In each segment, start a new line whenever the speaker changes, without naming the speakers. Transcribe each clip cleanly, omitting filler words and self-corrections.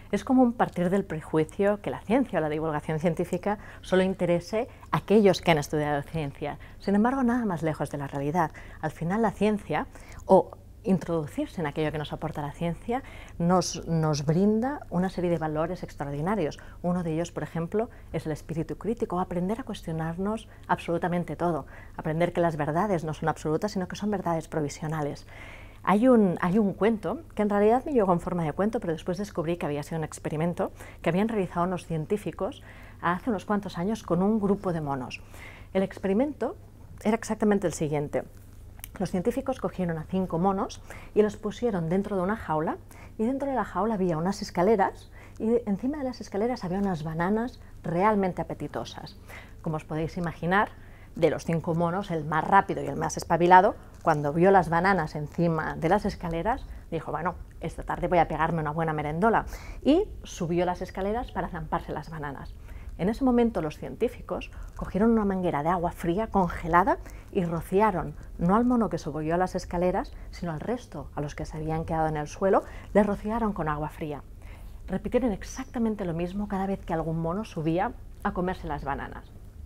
Es común partir del prejuicio que la ciencia o la divulgación científica solo interese a aquellos que han estudiado ciencia. Sin embargo, nada más lejos de la realidad. Al final, la ciencia, o introducirse en aquello que nos aporta la ciencia, nos brinda una serie de valores extraordinarios. Uno de ellos, por ejemplo, es el espíritu crítico, aprender a cuestionarnos absolutamente todo, aprender que las verdades no son absolutas, sino que son verdades provisionales. Hay un cuento que en realidad me llegó en forma de cuento, pero después descubrí que había sido un experimento que habían realizado unos científicos hace unos cuantos años con un grupo de monos. El experimento era exactamente el siguiente. Los científicos cogieron a 5 monos y los pusieron dentro de una jaula, y dentro de la jaula había unas escaleras, y encima de las escaleras había unas bananas realmente apetitosas. Como os podéis imaginar, de los 5 monos, el más rápido y el más espabilado, cuando vio las bananas encima de las escaleras, dijo, bueno, esta tarde voy a pegarme una buena merendola, y subió las escaleras para zamparse las bananas. En ese momento los científicos cogieron una manguera de agua fría congelada y rociaron, no al mono que subió a las escaleras, sino al resto, a los que se habían quedado en el suelo, les rociaron con agua fría. Repitieron exactamente lo mismo cada vez que algún mono subía a comerse las bananas.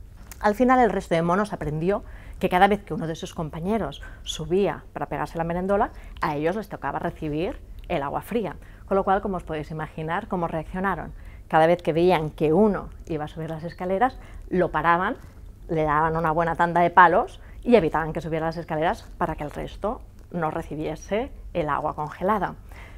Al final el resto de monos aprendió que cada vez que uno de sus compañeros subía para pegarse la merendola, a ellos les tocaba recibir el agua fría. Con lo cual, como os podéis imaginar, ¿cómo reaccionaron? Cada vez que veían que uno iba a subir las escaleras, lo paraban, le daban una buena tanda de palos y evitaban que subiera las escaleras para que el resto no recibiese el agua congelada.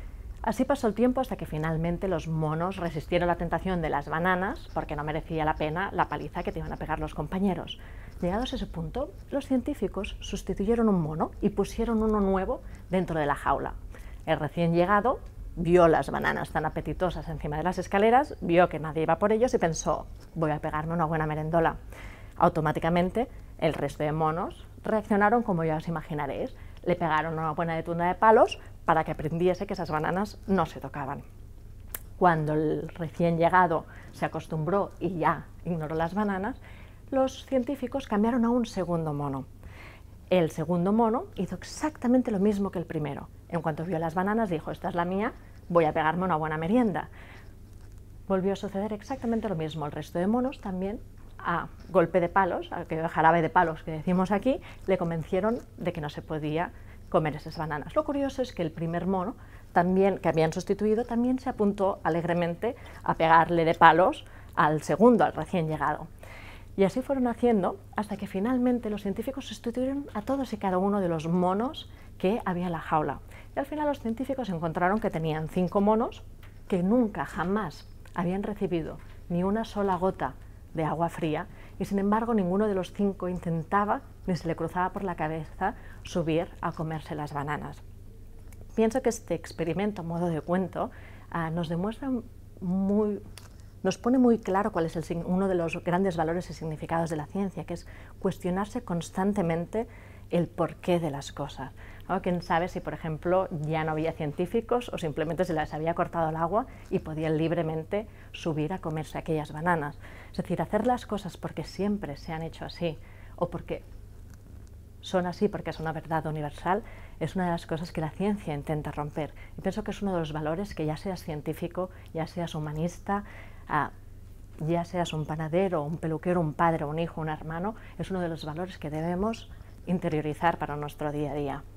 Así pasó el tiempo hasta que finalmente los monos resistieron la tentación de las bananas porque no merecía la pena la paliza que te iban a pegar los compañeros. Llegados a ese punto, los científicos sustituyeron un mono y pusieron uno nuevo dentro de la jaula. El recién llegado vio las bananas tan apetitosas encima de las escaleras, vio que nadie iba por ellos y pensó, voy a pegarme una buena merendola. Automáticamente, el resto de monos reaccionaron como ya os imaginaréis. Le pegaron una buena tunda de palos para que aprendiese que esas bananas no se tocaban. Cuando el recién llegado se acostumbró y ya ignoró las bananas, los científicos cambiaron a un segundo mono. El segundo mono hizo exactamente lo mismo que el primero. En cuanto vio las bananas dijo, esta es la mía, voy a pegarme una buena merienda. Volvió a suceder exactamente lo mismo. El resto de monos también, a golpe de palos, a jarabe de palos que decimos aquí, le convencieron de que no se podía comer esas bananas. Lo curioso es que el primer mono, también, que habían sustituido, también se apuntó alegremente a pegarle de palos al segundo, al recién llegado. Y así fueron haciendo hasta que finalmente los científicos sustituyeron a todos y cada uno de los monos que había en la jaula. Y al final los científicos encontraron que tenían 5 monos que nunca, jamás habían recibido ni una sola gota de agua fría, y sin embargo ninguno de los 5 intentaba ni se le cruzaba por la cabeza subir a comerse las bananas. Pienso que este experimento, a modo de cuento, nos demuestra nos pone muy claro cuál es uno de los grandes valores y significados de la ciencia, que es cuestionarse constantemente el porqué de las cosas, ¿no? Quién sabe si, por ejemplo, ya no había científicos o simplemente se les había cortado el agua y podían libremente subir a comerse aquellas bananas. Es decir, hacer las cosas porque siempre se han hecho así o porque son así, porque es una verdad universal, es una de las cosas que la ciencia intenta romper. Y pienso que es uno de los valores que, ya seas científico, ya seas humanista, ya seas un panadero, un peluquero, un padre, un hijo, un hermano, es uno de los valores que debemos interiorizar para nuestro día a día.